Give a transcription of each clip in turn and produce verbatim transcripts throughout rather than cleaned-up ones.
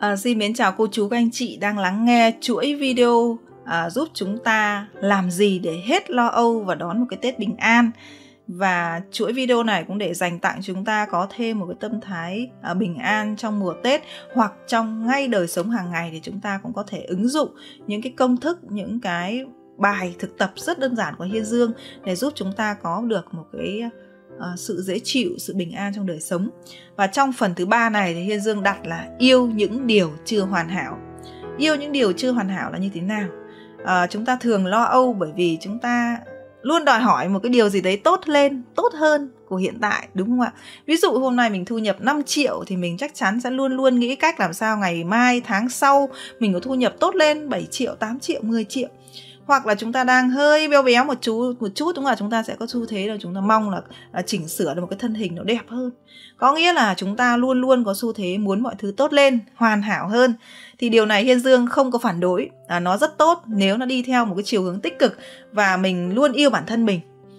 À, xin mến chào cô chú các anh chị đang lắng nghe chuỗi video à, giúp chúng ta làm gì để hết lo âu và đón một cái Tết bình an. Và chuỗi video này cũng để dành tặng chúng ta có thêm một cái tâm thái à, bình an trong mùa Tết, hoặc trong ngay đời sống hàng ngày thì chúng ta cũng có thể ứng dụng những cái công thức, những cái bài thực tập rất đơn giản của Hiên Dương để giúp chúng ta có được một cái Uh, sự dễ chịu, sự bình an trong đời sống. Và trong phần thứ ba này thì Hiên Dương đặt là yêu những điều chưa hoàn hảo. Yêu những điều chưa hoàn hảo là như thế nào? Uh, chúng ta thường lo âu bởi vì chúng ta luôn đòi hỏi một cái điều gì đấy tốt lên, tốt hơn của hiện tại, đúng không ạ? Ví dụ hôm nay mình thu nhập năm triệu thì mình chắc chắn sẽ luôn luôn nghĩ cách làm sao ngày mai, tháng sau mình có thu nhập tốt lên bảy triệu, tám triệu, mười triệu. Hoặc là chúng ta đang hơi béo béo một chút, một chút đúng không? Chúng ta sẽ có xu thế là chúng ta mong là, là chỉnh sửa được một cái thân hình nó đẹp hơn. Có nghĩa là chúng ta luôn luôn có xu thế muốn mọi thứ tốt lên, hoàn hảo hơn. Thì điều này Hiên Dương không có phản đối. À, nó rất tốt nếu nó đi theo một cái chiều hướng tích cực và mình luôn yêu bản thân mình.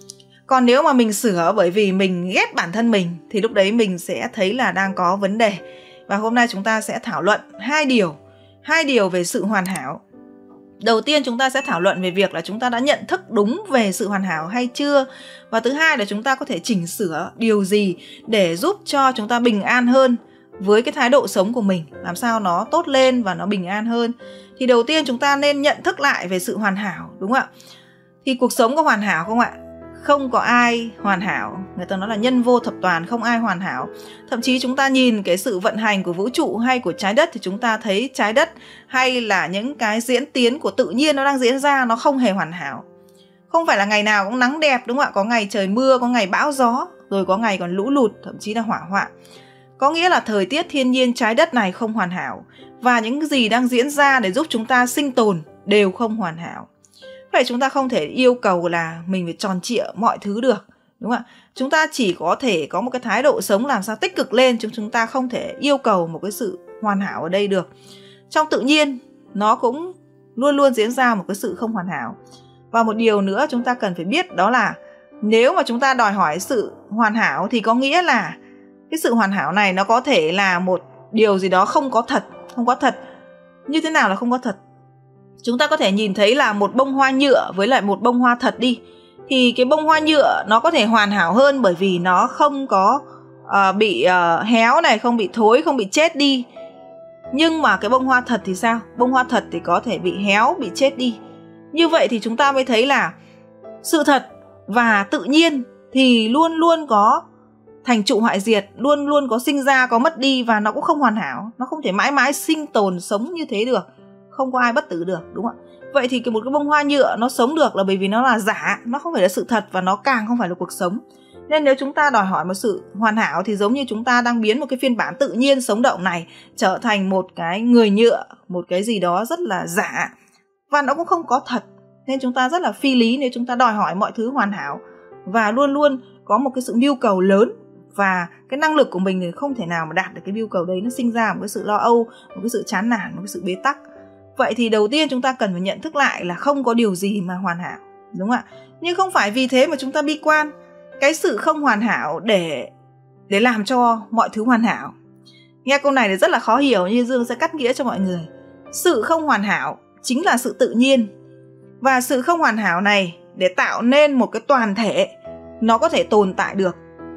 Còn nếu mà mình sửa bởi vì mình ghét bản thân mình thì lúc đấy mình sẽ thấy là đang có vấn đề. Và hôm nay chúng ta sẽ thảo luận hai điều, hai điều về sự hoàn hảo. Đầu tiên chúng ta sẽ thảo luận về việc là chúng ta đã nhận thức đúng về sự hoàn hảo hay chưa. Và thứ hai là chúng ta có thể chỉnh sửa điều gì để giúp cho chúng ta bình an hơn với cái thái độ sống của mình, làm sao nó tốt lên và nó bình an hơn. Thì đầu tiên chúng ta nên nhận thức lại về sự hoàn hảo, đúng không ạ? Thì cuộc sống có hoàn hảo không ạ? Không có ai hoàn hảo. Người ta nói là nhân vô thập toàn, không ai hoàn hảo. Thậm chí chúng ta nhìn cái sự vận hành của vũ trụ hay của trái đất thì chúng ta thấy trái đất hay là những cái diễn tiến của tự nhiên nó đang diễn ra nó không hề hoàn hảo. Không phải là ngày nào cũng nắng đẹp, đúng không ạ? Có ngày trời mưa, có ngày bão gió, rồi có ngày còn lũ lụt, thậm chí là hỏa hoạn. Có nghĩa là thời tiết thiên nhiên trái đất này không hoàn hảo. Và những gì đang diễn ra để giúp chúng ta sinh tồn đều không hoàn hảo. Vậy chúng ta không thể yêu cầu là mình phải tròn trịa mọi thứ được, đúng không ạ? Chúng ta chỉ có thể có một cái thái độ sống làm sao tích cực lên, chứ chúng ta không thể yêu cầu một cái sự hoàn hảo ở đây được. Trong tự nhiên nó cũng luôn luôn diễn ra một cái sự không hoàn hảo. Và một điều nữa chúng ta cần phải biết đó là nếu mà chúng ta đòi hỏi sự hoàn hảo thì có nghĩa là cái sự hoàn hảo này nó có thể là một điều gì đó không có thật, không có thật. Như thế nào là không có thật? Chúng ta có thể nhìn thấy là một bông hoa nhựa với lại một bông hoa thật đi. Thì cái bông hoa nhựa nó có thể hoàn hảo hơn bởi vì nó không có uh, bị uh, héo này, không bị thối, không bị chết đi. Nhưng mà cái bông hoa thật thì sao? Bông hoa thật thì có thể bị héo, bị chết đi. Như vậy thì chúng ta mới thấy là sự thật và tự nhiên thì luôn luôn có thành trụ hoại diệt, luôn luôn có sinh ra, có mất đi và nó cũng không hoàn hảo. Nó không thể mãi mãi sinh tồn, sống như thế được. Không có ai bất tử được, đúng không ạ? Vậy thì cái một cái bông hoa nhựa nó sống được là bởi vì nó là giả, nó không phải là sự thật và nó càng không phải là cuộc sống. Nên nếu chúng ta đòi hỏi một sự hoàn hảo thì giống như chúng ta đang biến một cái phiên bản tự nhiên sống động này trở thành một cái người nhựa, một cái gì đó rất là giả và nó cũng không có thật. Nên chúng ta rất là phi lý nếu chúng ta đòi hỏi mọi thứ hoàn hảo và luôn luôn có một cái sự mưu cầu lớn, và cái năng lực của mình thì không thể nào mà đạt được cái mưu cầu đấy, nó sinh ra một cái sự lo âu, một cái sự chán nản, một cái sự bế tắc. Vậy thì đầu tiên chúng ta cần phải nhận thức lại là không có điều gì mà hoàn hảo, đúng không ạ? Nhưng không phải vì thế mà chúng ta bi quan cái sự không hoàn hảo để để làm cho mọi thứ hoàn hảo. Nghe câu này thì rất là khó hiểu, nhưng Dương sẽ cắt nghĩa cho mọi người. Sự không hoàn hảo chính là sự tự nhiên. Và sự không hoàn hảo này để tạo nên một cái toàn thể nó có thể tồn tại được.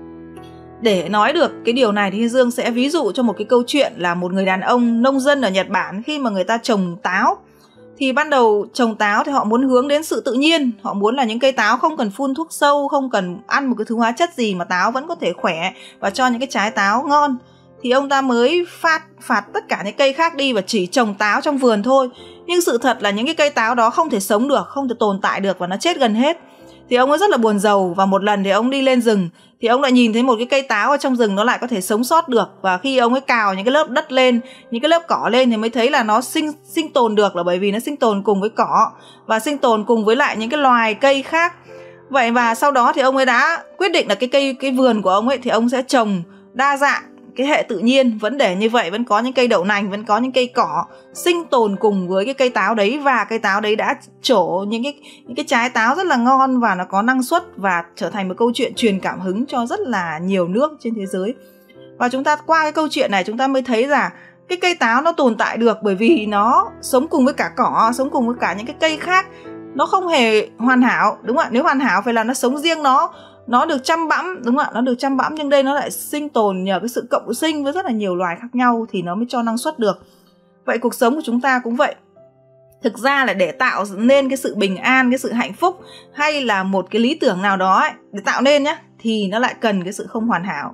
Để nói được cái điều này thì Dương sẽ ví dụ cho một cái câu chuyện là một người đàn ông nông dân ở Nhật Bản khi mà người ta trồng táo. Thì ban đầu trồng táo thì họ muốn hướng đến sự tự nhiên. Họ muốn là những cây táo không cần phun thuốc sâu, không cần ăn một cái thứ hóa chất gì mà táo vẫn có thể khỏe và cho những cái trái táo ngon. Thì ông ta mới phạt, phạt tất cả những cây khác đi và chỉ trồng táo trong vườn thôi. Nhưng sự thật là những cái cây táo đó không thể sống được, không thể tồn tại được và nó chết gần hết. Thì ông ấy rất là buồn rầu, và một lần thì ông đi lên rừng thì ông lại nhìn thấy một cái cây táo ở trong rừng nó lại có thể sống sót được. Và khi ông ấy cào những cái lớp đất lên, những cái lớp cỏ lên thì mới thấy là nó sinh sinh tồn được, là bởi vì nó sinh tồn cùng với cỏ và sinh tồn cùng với lại những cái loài cây khác. Vậy và sau đó thì ông ấy đã quyết định là cái cây cái vườn của ông ấy thì ông sẽ trồng đa dạng cái hệ tự nhiên, vẫn để như vậy, vẫn có những cây đậu nành, vẫn có những cây cỏ sinh tồn cùng với cái cây táo đấy, và cây táo đấy đã trổ những cái những cái trái táo rất là ngon và nó có năng suất và trở thành một câu chuyện truyền cảm hứng cho rất là nhiều nước trên thế giới. Và chúng ta qua cái câu chuyện này chúng ta mới thấy là cái cây táo nó tồn tại được bởi vì nó sống cùng với cả cỏ, sống cùng với cả những cái cây khác. Nó không hề hoàn hảo, đúng không ạ? Nếu hoàn hảo phải là nó sống riêng nó, nó được chăm bẵm, đúng không ạ? Nó được chăm bẵm, nhưng đây nó lại sinh tồn nhờ cái sự cộng sinh với rất là nhiều loài khác nhau thì nó mới cho năng suất được. Vậy cuộc sống của chúng ta cũng vậy. Thực ra là để tạo nên cái sự bình an, cái sự hạnh phúc hay là một cái lý tưởng nào đó ấy, để tạo nên nhá, thì nó lại cần cái sự không hoàn hảo.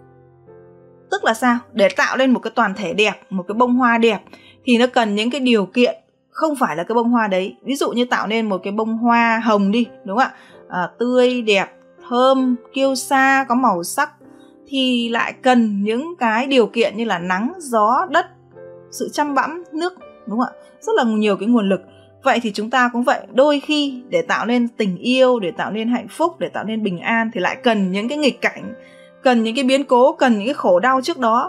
Tức là sao? Để tạo lên một cái toàn thể đẹp, một cái bông hoa đẹp thì nó cần những cái điều kiện không phải là cái bông hoa đấy. Ví dụ như tạo nên một cái bông hoa hồng đi, đúng không ạ? À, tươi, đẹp, thơm, kiêu sa, có màu sắc thì lại cần những cái điều kiện như là nắng, gió, đất, sự chăm bẵm, nước, đúng không ạ? Rất là nhiều cái nguồn lực. Vậy thì chúng ta cũng vậy, đôi khi để tạo nên tình yêu, để tạo nên hạnh phúc, để tạo nên bình an thì lại cần những cái nghịch cảnh, cần những cái biến cố, cần những cái khổ đau trước đó.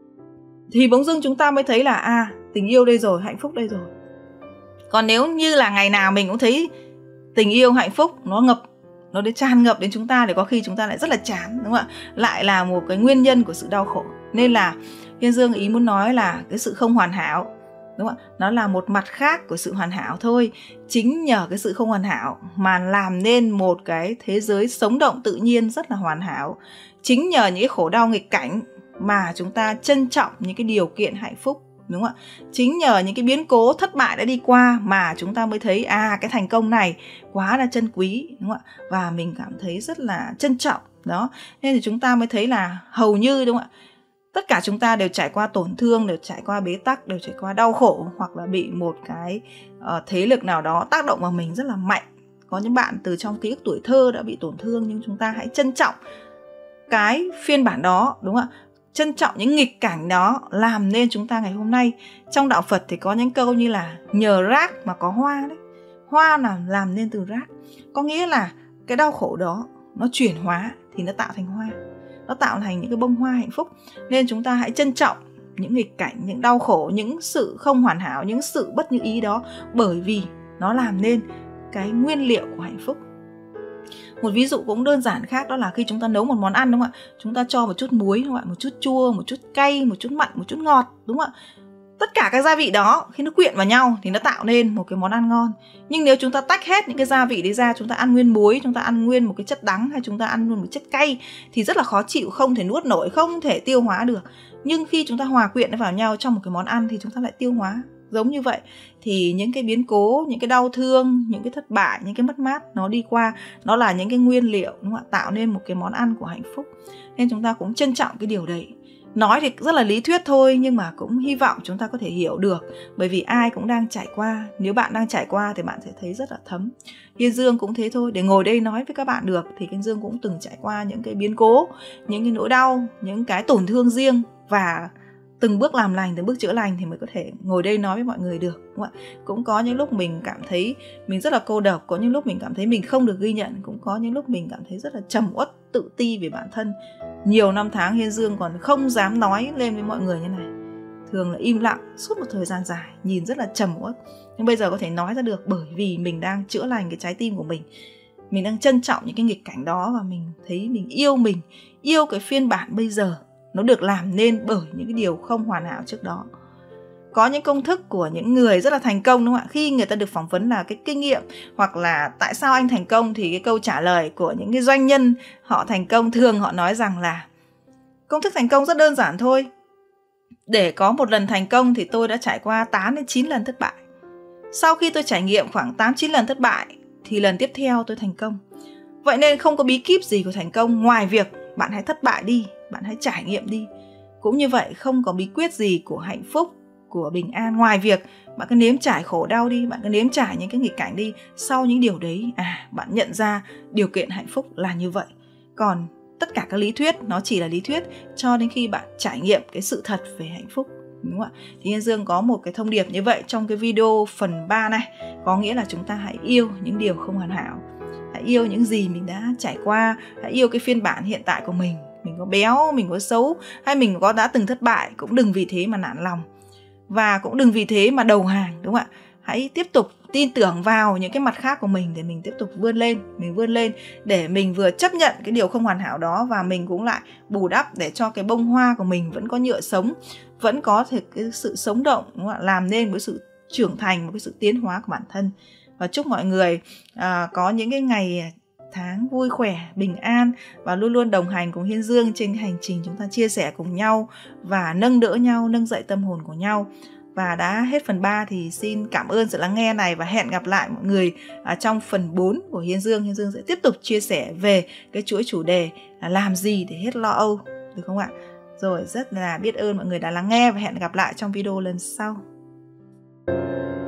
Thì bỗng dưng chúng ta mới thấy là à, tình yêu đây rồi, hạnh phúc đây rồi. Còn nếu như là ngày nào mình cũng thấy tình yêu, hạnh phúc nó ngập, nó đến tràn ngập đến chúng ta thì có khi chúng ta lại rất là chán, đúng không ạ? Lại là một cái nguyên nhân của sự đau khổ. Nên là Hiên Dương ý muốn nói là cái sự không hoàn hảo, đúng không ạ? Nó là một mặt khác của sự hoàn hảo thôi. Chính nhờ cái sự không hoàn hảo mà làm nên một cái thế giới sống động tự nhiên rất là hoàn hảo. Chính nhờ những cái khổ đau nghịch cảnh mà chúng ta trân trọng những cái điều kiện hạnh phúc, đúng không ạ? Chính nhờ những cái biến cố thất bại đã đi qua mà chúng ta mới thấy à, cái thành công này quá là trân quý, đúng không ạ? Và mình cảm thấy rất là trân trọng. Đó, nên thì chúng ta mới thấy là hầu như, đúng không ạ, tất cả chúng ta đều trải qua tổn thương, đều trải qua bế tắc, đều trải qua đau khổ, hoặc là bị một cái uh, thế lực nào đó tác động vào mình rất là mạnh. Có những bạn từ trong ký ức tuổi thơ đã bị tổn thương, nhưng chúng ta hãy trân trọng cái phiên bản đó, đúng không ạ? Trân trọng những nghịch cảnh đó làm nên chúng ta ngày hôm nay. Trong đạo Phật thì có những câu như là nhờ rác mà có hoa đấy. Hoa là làm nên từ rác. Có nghĩa là cái đau khổ đó nó chuyển hóa thì nó tạo thành hoa, nó tạo thành những cái bông hoa hạnh phúc. Nên chúng ta hãy trân trọng những nghịch cảnh, những đau khổ, những sự không hoàn hảo, những sự bất như ý đó, bởi vì nó làm nên cái nguyên liệu của hạnh phúc. Một ví dụ cũng đơn giản khác đó là khi chúng ta nấu một món ăn, đúng không ạ? Chúng ta cho một chút muối, đúng không ạ? Một chút chua, một chút cay, một chút mặn, một chút ngọt, đúng không ạ? Tất cả các gia vị đó khi nó quyện vào nhau thì nó tạo nên một cái món ăn ngon. Nhưng nếu chúng ta tách hết những cái gia vị đấy ra, chúng ta ăn nguyên muối, chúng ta ăn nguyên một cái chất đắng, hay chúng ta ăn luôn một chất cay thì rất là khó chịu, không thể nuốt nổi, không thể tiêu hóa được. Nhưng khi chúng ta hòa quyện nó vào nhau trong một cái món ăn thì chúng ta lại tiêu hóa. Giống như vậy thì những cái biến cố, những cái đau thương, những cái thất bại, những cái mất mát nó đi qua, nó là những cái nguyên liệu, đúng không ạ? Tạo nên một cái món ăn của hạnh phúc. Nên chúng ta cũng trân trọng cái điều đấy. Nói thì rất là lý thuyết thôi, nhưng mà cũng hy vọng chúng ta có thể hiểu được. Bởi vì ai cũng đang trải qua. Nếu bạn đang trải qua thì bạn sẽ thấy rất là thấm. Hiên Dương cũng thế thôi. Để ngồi đây nói với các bạn được thì Hiên Dương cũng từng trải qua những cái biến cố, những cái nỗi đau, những cái tổn thương riêng. Và từng bước làm lành, từng bước chữa lành thì mới có thể ngồi đây nói với mọi người được, đúng không ạ? Cũng có những lúc mình cảm thấy mình rất là cô độc, có những lúc mình cảm thấy mình không được ghi nhận, cũng có những lúc mình cảm thấy rất là trầm uất, tự ti về bản thân. Nhiều năm tháng Hiên Dương còn không dám nói lên với mọi người như này. Thường là im lặng suốt một thời gian dài, nhìn rất là trầm uất. Nhưng bây giờ có thể nói ra được bởi vì mình đang chữa lành cái trái tim của mình. Mình đang trân trọng những cái nghịch cảnh đó và mình thấy mình yêu mình, yêu cái phiên bản bây giờ. Nó được làm nên bởi những cái điều không hoàn hảo trước đó. Có những công thức của những người rất là thành công, đúng không ạ? Khi người ta được phỏng vấn là cái kinh nghiệm hoặc là tại sao anh thành công, thì cái câu trả lời của những cái doanh nhân họ thành công thường họ nói rằng là công thức thành công rất đơn giản thôi. Để có một lần thành công thì tôi đã trải qua tám đến chín lần thất bại. Sau khi tôi trải nghiệm khoảng tám chín lần thất bại thì lần tiếp theo tôi thành công. Vậy nên không có bí kíp gì của thành công ngoài việc bạn hãy thất bại đi, bạn hãy trải nghiệm đi. Cũng như vậy, không có bí quyết gì của hạnh phúc, của bình an ngoài việc bạn cứ nếm trải khổ đau đi, bạn cứ nếm trải những cái nghịch cảnh đi. Sau những điều đấy, à, bạn nhận ra điều kiện hạnh phúc là như vậy. Còn tất cả các lý thuyết nó chỉ là lý thuyết cho đến khi bạn trải nghiệm cái sự thật về hạnh phúc, đúng không ạ? Thì Hiên Dương có một cái thông điệp như vậy trong cái video phần ba này. Có nghĩa là chúng ta hãy yêu những điều không hoàn hảo, hãy yêu những gì mình đã trải qua, hãy yêu cái phiên bản hiện tại của mình. Mình có béo, mình có xấu, hay mình có đã từng thất bại, cũng đừng vì thế mà nản lòng. Và cũng đừng vì thế mà đầu hàng, đúng không ạ? Hãy tiếp tục tin tưởng vào những cái mặt khác của mình để mình tiếp tục vươn lên, mình vươn lên để mình vừa chấp nhận cái điều không hoàn hảo đó, và mình cũng lại bù đắp để cho cái bông hoa của mình vẫn có nhựa sống, vẫn có thể cái sự sống động, đúng không ạ? Làm nên một sự trưởng thành, một cái sự tiến hóa của bản thân. Và chúc mọi người à, có những cái ngày tháng vui khỏe, bình an và luôn luôn đồng hành cùng Hiên Dương trên hành trình chúng ta chia sẻ cùng nhau và nâng đỡ nhau, nâng dậy tâm hồn của nhau. Và đã hết phần ba thì xin cảm ơn sự lắng nghe này, và hẹn gặp lại mọi người à, trong phần bốn của Hiên Dương. Hiên Dương sẽ tiếp tục chia sẻ về cái chuỗi chủ đề là làm gì để hết lo âu, được không ạ? Rồi, rất là biết ơn mọi người đã lắng nghe và hẹn gặp lại trong video lần sau.